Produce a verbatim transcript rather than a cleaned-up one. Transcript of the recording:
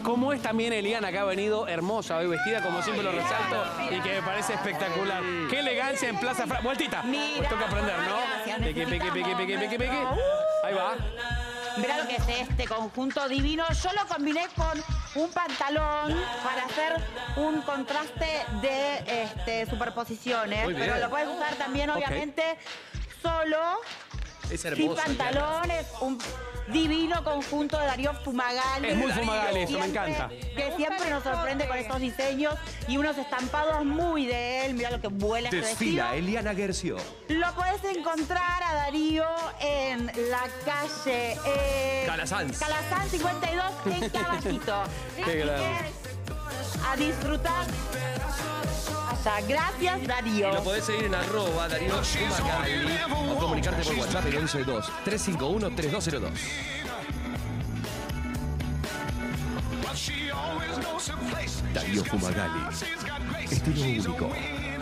Como es también Eliana, que ha venido hermosa hoy vestida, como siempre lo resalto, y que me parece espectacular. Qué elegancia en Plaza Francia. Vueltita. Mira. Pues toca aprender, ¿no? Gracias, Peque, peque, peque, peque, peque, peque. Ahí va. Mirá lo que es este conjunto divino. Yo lo combiné con un pantalón para hacer un contraste de este, superposiciones. Muy bien. Pero lo puedes usar también, obviamente, solo. Es Sin hermoso. pantalón, es un divino conjunto de Darío Fumagalli. Es muy Fumagalli, eso me Siempre- encanta. Que siempre nos sorprende con estos diseños y unos estampados muy de él. Mirá lo que vuela este Desfila vestido. Eliana Guercio. Lo podés encontrar a Darío en la calle eh, Calasanz. Calasanz cincuenta y dos en Caballito. Qué Así grande. que, a disfrutar. Allá. Gracias, Darío. Y lo podés seguir en arroba Darío Fumagalli o comunicarte por WhatsApp en once dos, tres cinco uno, tres dos cero dos. Darío Fumagalli. Estilo único.